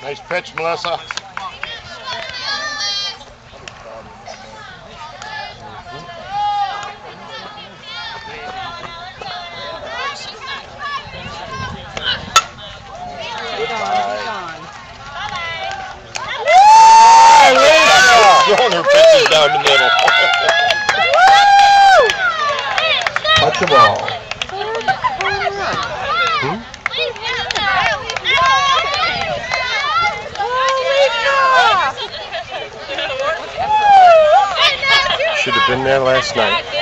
Nice pitch, Melissa. Throwing her pitches down the middle. Touch the ball. Should have been there last night.